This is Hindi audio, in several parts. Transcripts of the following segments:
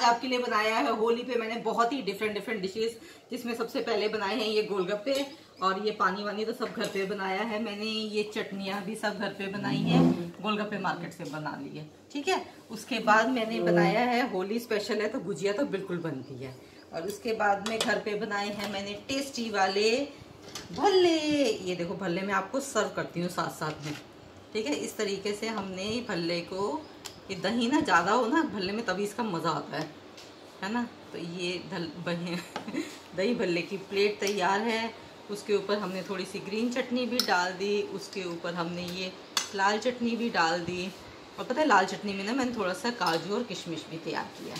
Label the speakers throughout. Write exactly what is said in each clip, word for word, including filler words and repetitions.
Speaker 1: आज आपके लिए बनाया है होली पे मैंने बहुत ही डिफरेंट डिफरेंट डिशेस, जिसमें सबसे पहले बनाए हैं ये गोलगप्पे और ये पानी वानी तो सब घर पे बनाया है मैंने। ये चटनियाँ भी सब घर पे बनाई है, गोलगप्पे मार्केट से बना ली है, ठीक है। उसके बाद मैंने बनाया है, होली स्पेशल है तो गुजिया तो बिल्कुल बनती है। और उसके बाद में घर पे बनाए हैं मैंने टेस्टी वाले भल्ले। ये देखो भल्ले मैं आपको सर्व करती हूँ साथ साथ में, ठीक है। इस तरीके से हमने भल्ले को, ये दही ना ज़्यादा हो ना भल्ले में तभी इसका मज़ा आता है, है ना। तो ये दही भल्ले की प्लेट तैयार है। उसके ऊपर हमने थोड़ी सी ग्रीन चटनी भी डाल दी, उसके ऊपर हमने ये लाल चटनी भी डाल दी। और पता है लाल चटनी में ना मैंने थोड़ा सा काजू और किशमिश भी तैयार किया।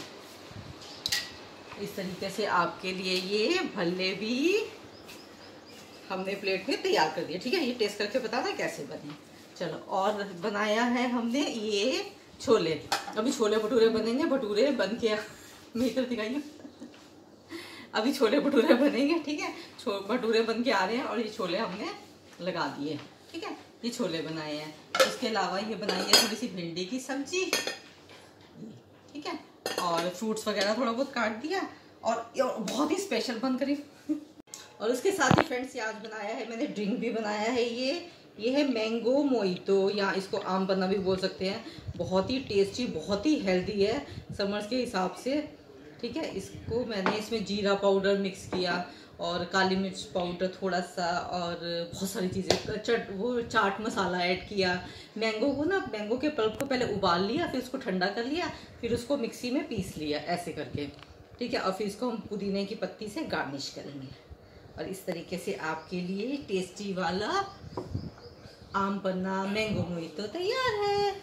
Speaker 1: इस तरीके से आपके लिए ये भल्ले भी हमने प्लेट में तैयार कर दिया, ठीक है। ये टेस्ट करके बताना कैसे बने। चलो, और बनाया है हमने ये छोले। अभी छोले भटूरे बनेंगे, भटूरे बन के मीटर दिखाइए। अभी छोले भटूरे बनेंगे, ठीक है। छो भटूरे बन के आ रहे हैं और ये छोले हमने लगा दिए, ठीक है। ये छोले बनाए हैं। इसके अलावा ये बनाई है थोड़ी सी भिंडी की सब्जी, ठीक है। और फ्रूट्स वगैरह थोड़ा बहुत काट दिया और, और बहुत ही स्पेशल बन करी। और उसके साथ ही फ्रेंड्स ये आज बनाया है मैंने ड्रिंक भी बनाया है। ये ये है मैंगो मोइतो, या इसको आम पन्ना भी बोल सकते हैं। बहुत ही टेस्टी, बहुत ही हेल्दी है समर्स के हिसाब से, ठीक है। इसको मैंने इसमें जीरा पाउडर मिक्स किया और काली मिर्च पाउडर थोड़ा सा और बहुत सारी चीज़ें, चट वो चाट मसाला ऐड किया। मैंगो को ना, मैंगो के पल्प को पहले उबाल लिया, फिर उसको ठंडा कर लिया, फिर उसको मिक्सी में पीस लिया ऐसे करके, ठीक है। और फिर इसको हम पुदीने की पत्ती से गार्निश करेंगे। और इस तरीके से आपके लिए टेस्टी वाला आम पन्ना मैंगो मोइतो तैयार है।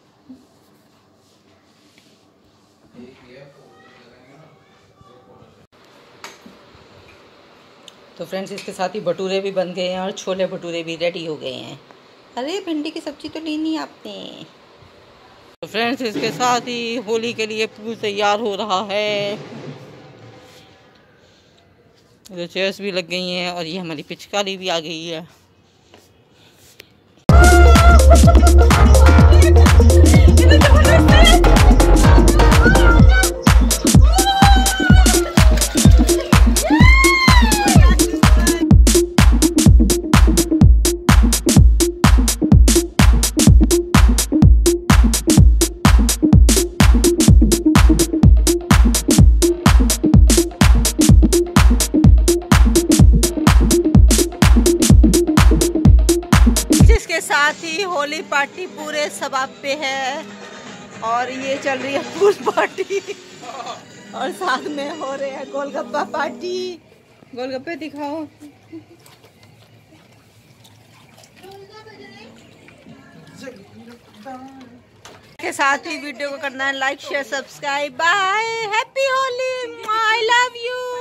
Speaker 1: तो फ्रेंड्स इसके साथ ही भटूरे भी बन गए हैं और छोले भटूरे भी रेडी हो गए हैं। अरे भिंडी की सब्जी तो ली नहीं आपने। तो फ्रेंड्स इसके साथ ही होली के लिए पूल तैयार हो रहा है। तो चेयर्स भी लग गई हैं और ये हमारी पिचकारी भी आ गई है। साथ ही होली पार्टी पूरे सबाब पे है और ये चल रही है पूल पार्टी और साथ में हो रहे हैं गोलगप्पा पार्टी। गोलगप्पे दिखाओ। के साथ ही वीडियो को करना है like share subscribe. Bye, happy Holi, I love you.